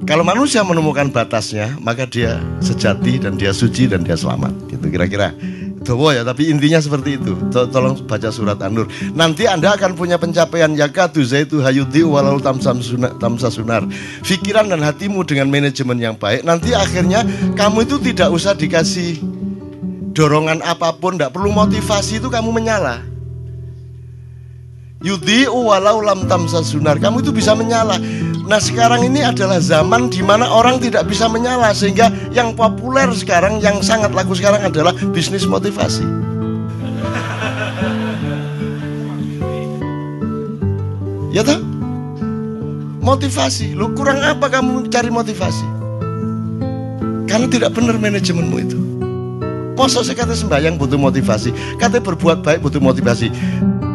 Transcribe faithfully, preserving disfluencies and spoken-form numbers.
Kalau manusia menemukan batasnya, maka dia sejati dan dia suci dan dia selamat. Gitu kira-kira. Dawa ya, tapi intinya seperti itu. Tolong baca surat An-Nur. Nanti Anda akan punya pencapaian yakatu zaitu hayudi walau tamsam sunar, tamsa sunar. Pikiran dan hatimu dengan manajemen yang baik. Nanti akhirnya kamu itu tidak usah dikasih dorongan apapun, tidak perlu motivasi, itu kamu menyala. Yudi walau lam tamsa sunar. Kamu itu bisa menyala. Nah sekarang ini adalah zaman di mana orang tidak bisa menyala, sehingga yang populer sekarang, yang sangat laku sekarang adalah bisnis motivasi. Ya toh? Motivasi. Lu kurang apa kamu cari motivasi? Karena tidak benar manajemenmu itu. Masa saya kata sembahyang butuh motivasi, kata berbuat baik butuh motivasi.